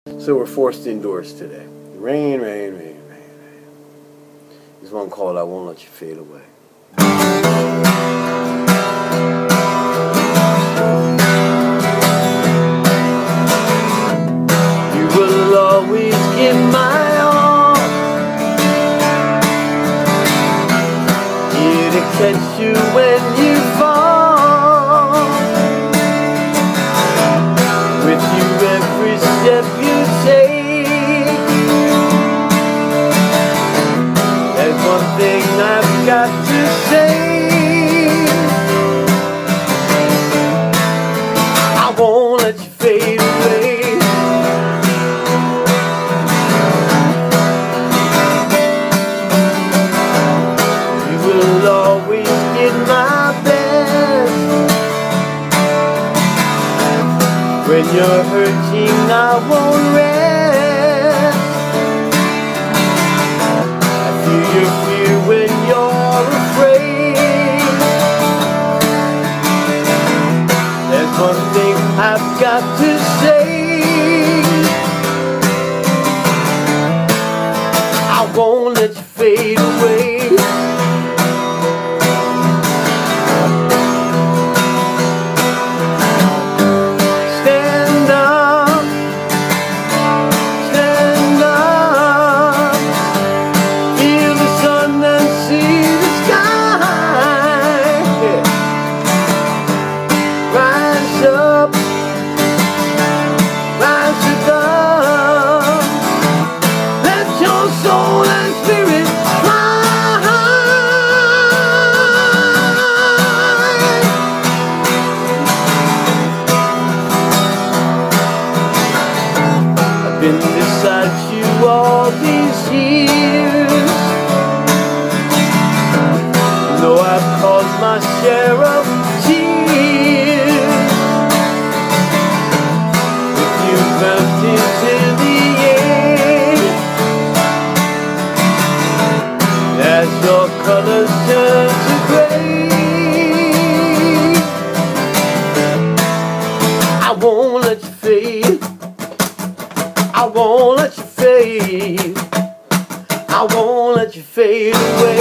So we're forced indoors today. Rain, rain, rain, rain, rain. There's one called I Won't Let You Fade Away. You will always get my all, here to catch you when you fall, with you every step you take. There's one thing I've got to say: I won't let you fade away. You will always get my best. When you're hurting, I won't rest. I feel your fear when you're afraid. There's one thing I've got to say: I won't let you fade away. Soul and spirit fly. I've been beside you all these years. Though I've caused my share of tears, with you bumped into the air, as your colors turn to gray, I won't let you fade. I won't let you fade. I won't let you fade away.